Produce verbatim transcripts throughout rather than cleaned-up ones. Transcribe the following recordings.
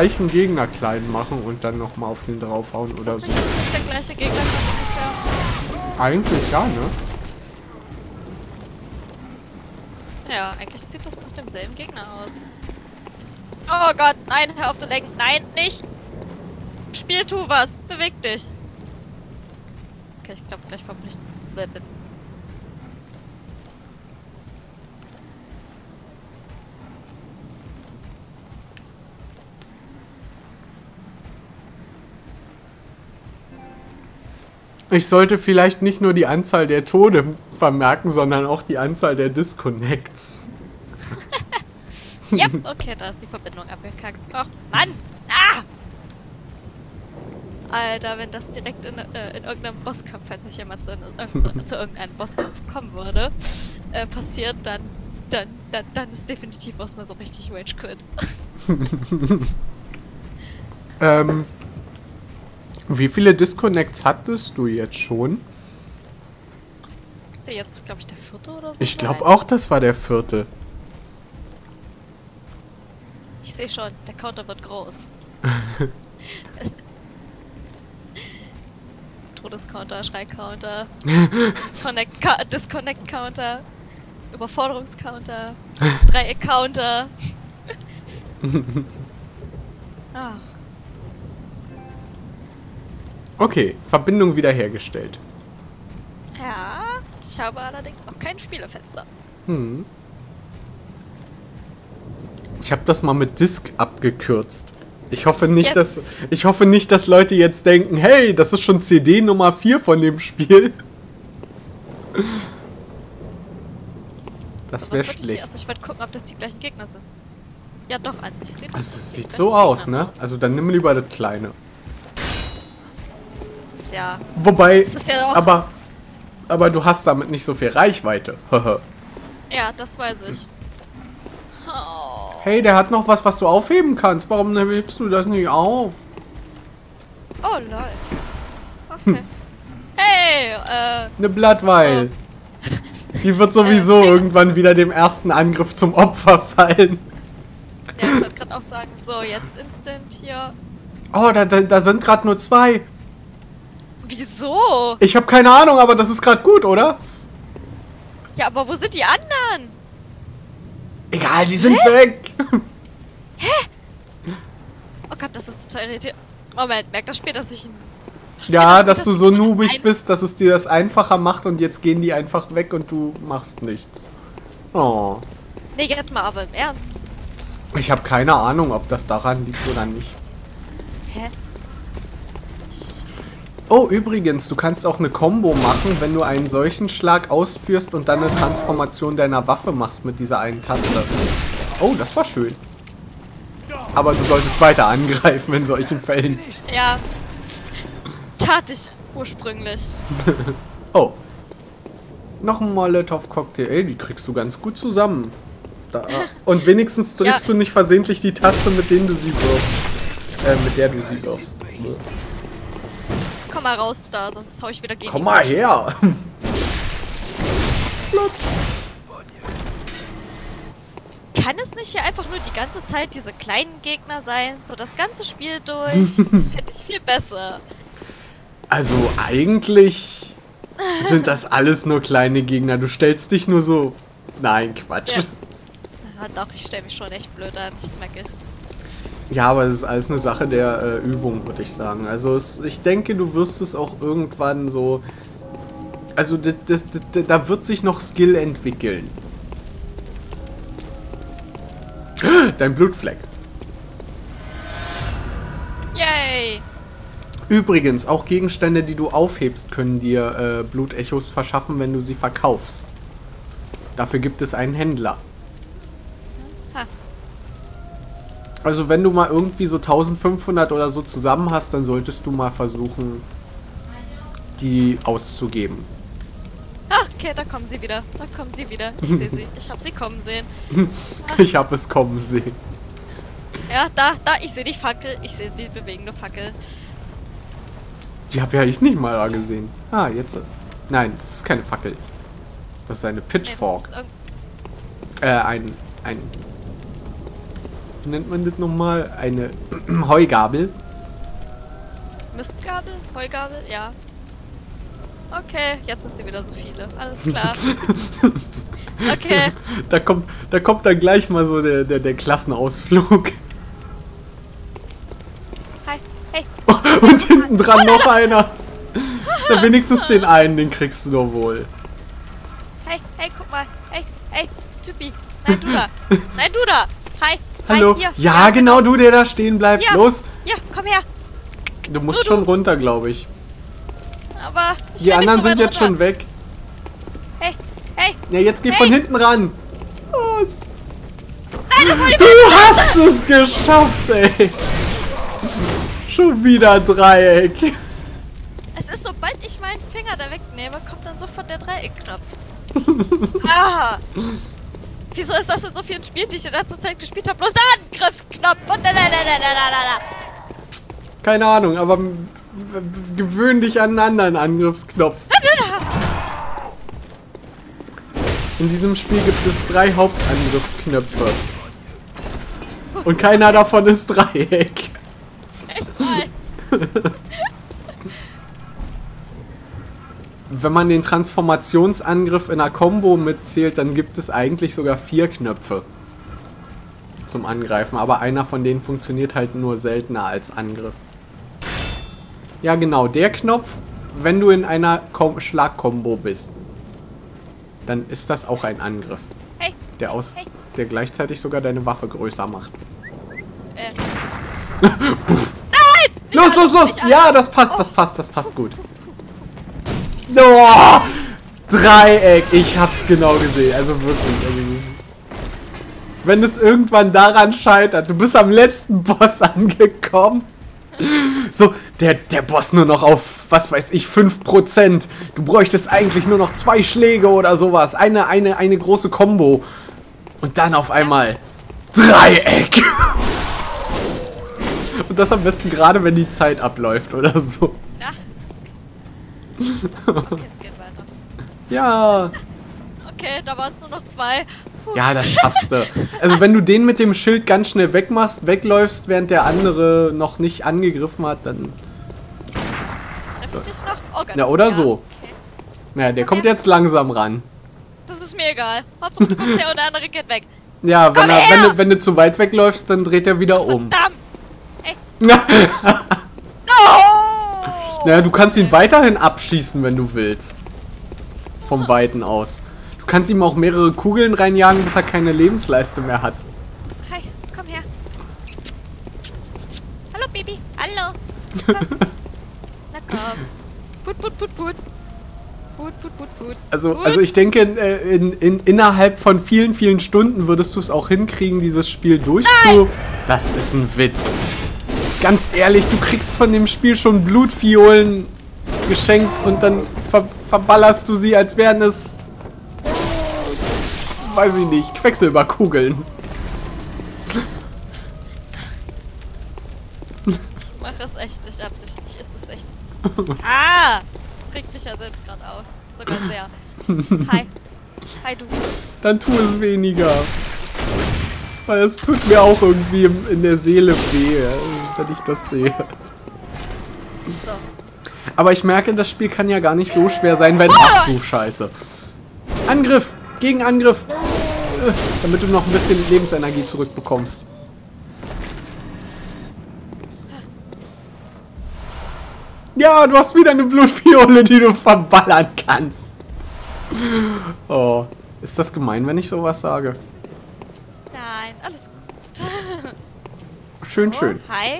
gleichen Gegner klein machen und dann nochmal auf den draufhauen oder ist so. das nicht der gleiche Gegner von ungefähr? Eigentlich ja, ne? Ja, eigentlich sieht das nach demselben Gegner aus. Oh Gott, nein, hör auf zu lenken. Nein, nicht! Spiel, tu was! Beweg dich! Okay, ich glaube, gleich verbricht. Ich sollte vielleicht nicht nur die Anzahl der Tode vermerken, sondern auch die Anzahl der Disconnects. Ja, okay, da ist die Verbindung abgekackt. Och, Mann! Ah! Alter, wenn das direkt in, äh, in irgendeinem Bosskampf, falls ich jemals zu, in, zu, zu irgendeinem Bosskampf kommen würde, äh, passiert, dann, dann, dann, dann ist definitiv was mal so richtig Rage Quit. ähm, wie viele Disconnects hattest du jetzt schon? Ist ja jetzt, glaube ich, der vierte oder so? Ich glaube auch, das war der vierte. Ich sehe schon, der Counter wird groß. Todescounter, Schrei-Counter, Disconnect-Counter, Disconnect Überforderungscounter, Dreieck-Counter. Ah. Okay, Verbindung wiederhergestellt. Ja, ich habe allerdings noch kein Spielefenster. Hm. Ich habe das mal mit Disk abgekürzt. Ich hoffe nicht, Jetzt. dass ich hoffe nicht, dass Leute jetzt denken, hey, das ist schon C D Nummer vier von dem Spiel. Das wäre schlecht. Also ich wollte gucken, ob das die gleichen Gegner sind. Ja, doch, an sich sieht das Also es die sieht gleichen so aus, Gegner ne? Also dann nimm lieber das kleine. Das ist ja. Wobei, Das ist ja auch. aber aber du hast damit nicht so viel Reichweite. Ja, das weiß ich. Oh. Hey, der hat noch was, was du aufheben kannst. Warum hebst du das nicht auf? Oh lol. Okay. Hey, äh. Eine Blattweil. Die wird sowieso Äh, irgendwann wieder dem ersten Angriff zum Opfer fallen. Ja, ich wollte gerade auch sagen, so, jetzt instant hier. Oh, da, da, da sind gerade nur zwei. Wieso? Ich habe keine Ahnung, aber das ist gerade gut, oder? Ja, aber wo sind die anderen? Egal, die sind weg. Oh Gott, das ist total irritierend. Moment, merkt das später, dass ich ihn. Ja, dass du so noobig bist, dass es dir das einfacher macht und jetzt gehen die einfach weg und du machst nichts. Oh. Nee, jetzt mal aber im Ernst. Ich habe keine Ahnung, ob das daran liegt oder nicht. Hä? Oh, übrigens, du kannst auch eine Combo machen, wenn du einen solchen Schlag ausführst und dann eine Transformation deiner Waffe machst mit dieser einen Taste. Oh, das war schön. Aber du solltest weiter angreifen in solchen Fällen. Ja. Tat ich ursprünglich. Oh. Noch ein Molotov-Cocktail. Ey, die kriegst du ganz gut zusammen. Da. Und wenigstens drückst Ja. du nicht versehentlich die Taste, mit denen du sie wirfst. Äh, mit der du sie wirfst. Komm mal raus da, sonst hau ich wieder gegen Komm die mal Flasche. her! Kann es nicht hier einfach nur die ganze Zeit diese kleinen Gegner sein? So das ganze Spiel durch? Das fände ich viel besser. Also eigentlich sind das alles nur kleine Gegner. Du stellst dich nur so... Nein, Quatsch. Ja. Ja, doch, ich stelle mich schon echt blöd an, das merke ich. Ja, aber es ist alles eine Sache der äh, Übung, würde ich sagen. Also es, ich denke, du wirst es auch irgendwann so... Also das, das, das, da wird sich noch Skill entwickeln. Dein Blutfleck. Yay! Übrigens, auch Gegenstände, die du aufhebst, können dir äh, Blutechos verschaffen, wenn du sie verkaufst. Dafür gibt es einen Händler. Ha. Also wenn du mal irgendwie so eintausendfünfhundert oder so zusammen hast, dann solltest du mal versuchen, die auszugeben. Ach, okay, da kommen sie wieder. Da kommen sie wieder. Ich sehe sie. Ich habe sie kommen sehen. Ich habe es kommen sehen. Ja, da, da, ich sehe die Fackel. Ich sehe die bewegende Fackel. Die habe ja ich nicht mal da gesehen. Ah, jetzt. Nein, das ist keine Fackel. Das ist eine Nee, Pitchfork. das ist äh, ein. ein. wie nennt man das nochmal? Eine Heugabel. Mistgabel? Heugabel? Ja. Okay, jetzt sind sie wieder so viele. Alles klar. Okay. Da kommt, da kommt dann gleich mal so der, der, der Klassenausflug. Hi, hey. Und hinten dran noch einer. Na, wenigstens den einen, den kriegst du doch wohl. Hey, hey, guck mal. Hey, hey, Typi. Nein, du da. Nein, du da. Hi. Hallo. Hi, hier. Ja, genau, du, der da stehen bleibt. Ja. Los. Ja, komm her. Du musst Nur schon du. runter, glaube ich. Aber ich Die will anderen nicht so sind weit jetzt runter. schon weg. Hey, hey. Ja, jetzt geh Hey. von hinten ran. Los. Nein, das war die Du hast es geschafft, ey. Schon wieder Dreieck. Es ist, sobald ich meinen Finger da wegnehme, kommt dann sofort der Dreieckknopf. Ah! Wieso ist das in so vielen Spielen, die ich in letzter Zeit gespielt habe? Bloß der Angriffsknopf und da, da, da, da, da, da, da. Keine Ahnung, aber m- w- gewöhn dich an einen anderen Angriffsknopf. In diesem Spiel gibt es drei Hauptangriffsknöpfe. Und keiner davon ist Dreieck. Ich weiß. Wenn man den Transformationsangriff in einer Combo mitzählt, dann gibt es eigentlich sogar vier Knöpfe zum Angreifen. Aber einer von denen funktioniert halt nur seltener als Angriff. Ja genau, der Knopf, wenn du in einer Kom- Schlag-Kombo bist, dann ist das auch ein Angriff. Hey, Der, aus, Hey. der gleichzeitig sogar deine Waffe größer macht. äh. Nein! Nicht Los, alles, los, los! nicht alles. Ja, das passt, Oh. das passt, das passt gut. Oh, Dreieck, ich hab's genau gesehen. Also wirklich. Also es ist, wenn es irgendwann daran scheitert, du bist am letzten Boss angekommen. So, der, der Boss nur noch auf, was weiß ich, fünf Prozent. Du bräuchtest eigentlich nur noch zwei Schläge oder sowas. Eine, eine, eine große Combo. Und dann auf einmal Dreieck. Und das am besten gerade, wenn die Zeit abläuft oder so. Ach. Okay, es geht weiter. Ja. Okay, da waren es nur noch zwei. Puh. Ja, das schaffst du. Also wenn du den mit dem Schild ganz schnell wegmachst, wegläufst, während der andere noch nicht angegriffen hat, dann... Treff ich dich noch? Oh Gott. Ja, oder ja, so. Okay. Naja, der kommt jetzt langsam ran. Das ist mir egal. Hauptsache du kommst her und der andere geht weg. Ja, wenn, Komm er, her! wenn, du, wenn du zu weit wegläufst, dann dreht er wieder um. Verdammt! naja, No! du kannst ihn weiterhin abschießen, wenn du willst. Vom Weiten aus. Du kannst ihm auch mehrere Kugeln reinjagen, bis er keine Lebensleiste mehr hat. Hi, komm her. Hallo, Baby. Hallo. Komm. Na komm. Put, put, put, put. Put, put, put, put. Also, Put. also ich denke, in, in, in, innerhalb von vielen, vielen Stunden würdest du es auch hinkriegen, dieses Spiel durchzu... Das ist ein Witz. Ganz ehrlich, du kriegst von dem Spiel schon Blutviolen geschenkt und dann ver verballerst du sie, als wären es... Weiß ich nicht, Quecksilberkugeln. Ich mache es echt nicht absichtlich. Ist es echt. Ah! Das regt mich ja selbst gerade auf. Sogar sehr. Hi. Hi, du. Dann tu es weniger. Weil es tut mir auch irgendwie im- in der Seele weh, wenn ich das sehe. So. Aber ich merke, das Spiel kann ja gar nicht so schwer sein, wenn... Ach du Scheiße. Angriff! Gegenangriff! Äh, Damit du noch ein bisschen Lebensenergie zurückbekommst. Ja, du hast wieder eine Blutfiole, die du verballern kannst. Oh, ist das gemein, wenn ich sowas sage? Nein, alles gut. Schön, Oh, schön. hi.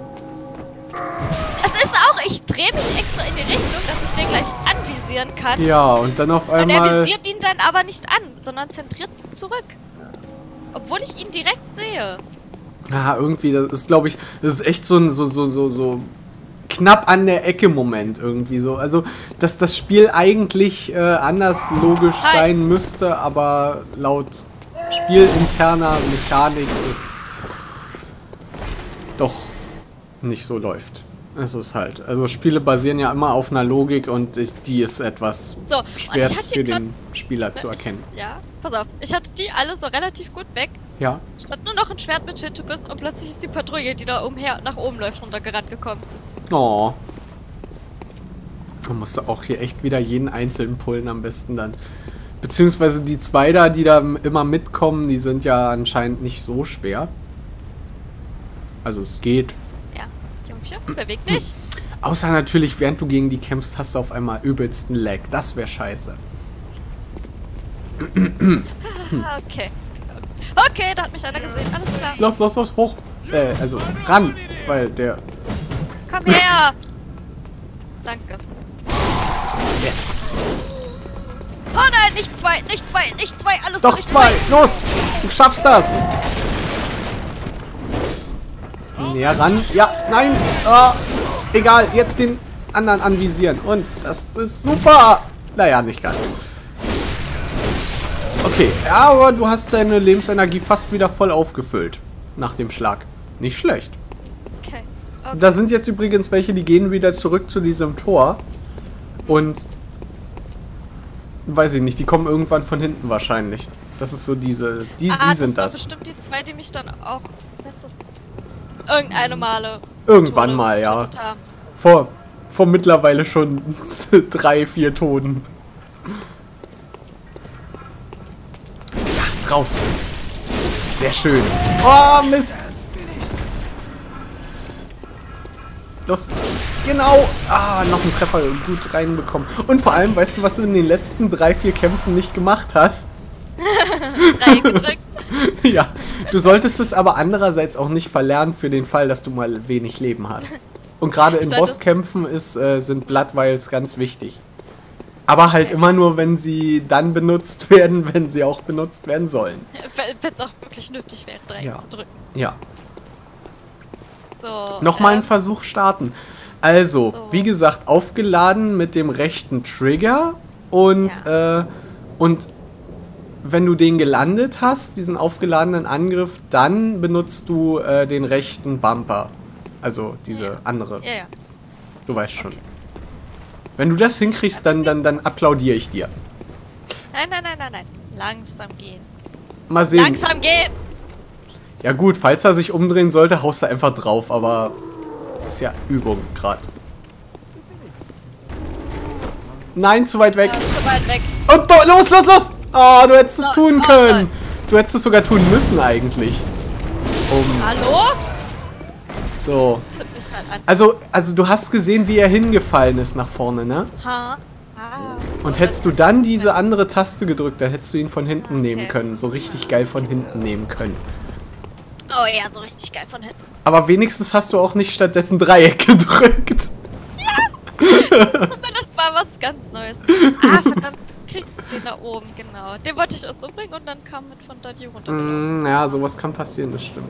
Es ist auch, ich drehe mich extra in die Richtung, dass ich den gleich anvisieren kann. Ja, und dann auf Und er einmal... visiert ihn dann aber nicht an, sondern zentriert es zurück. Obwohl ich ihn direkt sehe. Ja, irgendwie, das ist, glaube ich, das ist echt so ein so, so, so, so knapp an der Ecke Moment irgendwie so. Also, dass das Spiel eigentlich äh, anders logisch Hi. sein müsste, aber laut spielinterner Mechanik es doch nicht so läuft. Es ist halt, also Spiele basieren ja immer auf einer Logik und ich, die ist etwas So, schwer und ich hatte für grad- den Spieler zu erkennen. Ich, ja, pass auf. Ich hatte die alle so relativ gut weg. Ja. Statt nur noch ein Schwert mit Shit bist und plötzlich ist die Patrouille, die da umher nach oben läuft, runtergerannt gekommen. Oh. Man musste auch hier echt wieder jeden einzelnen pullen am besten dann. Beziehungsweise die zwei da, die da immer mitkommen, die sind ja anscheinend nicht so schwer. Also es geht. Ja, Jungchen, beweg dich. Außer natürlich, während du gegen die kämpfst, hast du auf einmal übelsten Lag. Das wäre scheiße. Okay. Okay, da hat mich einer gesehen. Alles klar. Los, los, los, hoch. Äh, also ran, weil der... Komm her! Danke. Yes. Oh nein, nicht zwei, nicht zwei, nicht zwei, alles Doch, nicht zwei. Los, du schaffst das. Näher ran. Ja, nein. Ah, egal, jetzt den anderen anvisieren. Und das ist super. Naja, nicht ganz. Okay, ja, aber du hast deine Lebensenergie fast wieder voll aufgefüllt. Nach dem Schlag. Nicht schlecht. Okay. Okay. Da sind jetzt übrigens welche, die gehen wieder zurück zu diesem Tor. Und... weiß ich nicht, die kommen irgendwann von hinten wahrscheinlich. Das ist so diese... Die, ah, die das sind war das. bestimmt die zwei, die mich dann auch letztes... Irgendeine Male... Irgendwann Tode mal, ja. getötet haben. Vor, vor mittlerweile schon drei, vier Toten. Ja, drauf. Sehr schön. Oh, Mist. Los. Genau. Ah, noch einen Treffer gut reinbekommen. Und vor allem, weißt du, was du in den letzten drei, vier Kämpfen nicht gemacht hast? Drei gedrückt. Ja, du solltest es aber andererseits auch nicht verlernen für den Fall, dass du mal wenig Leben hast. Und gerade in Bosskämpfen ist, äh, sind Blood Vials ganz wichtig. Aber halt immer nur, wenn sie dann benutzt werden, wenn sie auch benutzt werden sollen. Wenn es auch wirklich nötig wäre, drei Ja. zu drücken. Ja. So. Nochmal ähm, einen Versuch starten. Also, so. wie gesagt, aufgeladen mit dem rechten Trigger und, Ja. äh, und wenn du den gelandet hast, diesen aufgeladenen Angriff, dann benutzt du äh, den rechten Bumper. Also diese Ja. andere. Ja, ja. Du weißt schon. Okay. Wenn du das hinkriegst, dann, dann, dann applaudiere ich dir. Nein, nein, nein, nein, nein. Langsam gehen. Mal sehen. Langsam gehen! Ja gut, falls er sich umdrehen sollte, haust du einfach drauf, aber ist ja Übung gerade. Nein, zu weit weg. Ja, zu weit weg. Und do, los, los, los! Oh, du hättest es So, tun oh können. nein. Du hättest es sogar tun müssen eigentlich. Um, Hallo? so. Zünd mich halt an. Also, also du hast gesehen, wie er hingefallen ist nach vorne, ne? Ha? Ah, so, Und hättest du dann diese andere Taste gedrückt, dann hättest du ihn von hinten Okay. nehmen können. So richtig geil von hinten nehmen können. Oh ja, so richtig geil von hinten. Aber wenigstens hast du auch nicht stattdessen Dreieck gedrückt. Zumindest mal was ganz Neues. Ah, verdammt. Krieg den da oben, genau. Den wollte ich auch so bringen und dann kam mit von da die runtergelaufen. Mm, ja, sowas kann passieren, das stimmt.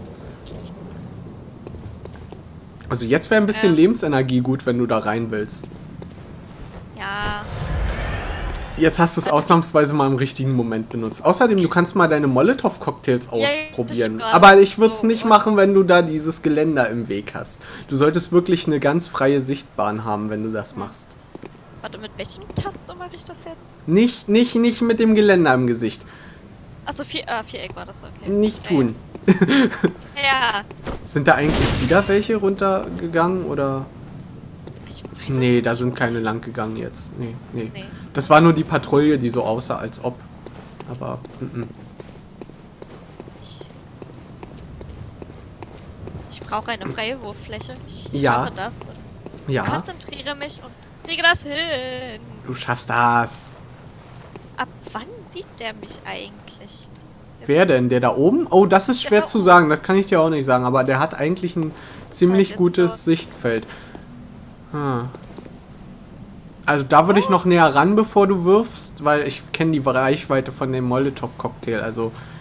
Also jetzt wäre ein bisschen Ja. Lebensenergie gut, wenn du da rein willst. Ja. Jetzt hast du es Warte. ausnahmsweise mal im richtigen Moment benutzt. Außerdem, du kannst mal deine Molotow-Cocktails Ja, ausprobieren. das ist Aber ich würde es so, nicht und- machen, wenn du da dieses Geländer im Weg hast. Du solltest wirklich eine ganz freie Sichtbahn haben, wenn du das machst. Warte, mit welchem Taste mache ich das jetzt? Nicht, nicht, nicht mit dem Geländer im Gesicht. Achso, vier, ah, Viereck war das, okay. Nicht Ja, tun. Ja. Sind da eigentlich wieder welche runtergegangen oder? Ich weiß Nee, es da nicht. sind keine lang gegangen jetzt. Nee, nee. Nee. Das war nur die Patrouille, die so aussah, als ob. Aber, mm, mm. Ich, ich brauche eine freie Wurffläche. Ich Ja. schaffe das. Ja, Konzentriere mich und kriege das hin. du schaffst das. Ab wann sieht der mich eigentlich? Das, der Wer denn? Der da oben? Oh, das ist schwer Der da zu oben. sagen. Das kann ich dir auch nicht sagen. Aber der hat eigentlich ein ist ziemlich halt jetzt gutes so- Sichtfeld. Hm. Also da würde ich noch näher ran, bevor du wirfst, weil ich kenne die Reichweite von dem Molotow-Cocktail. Also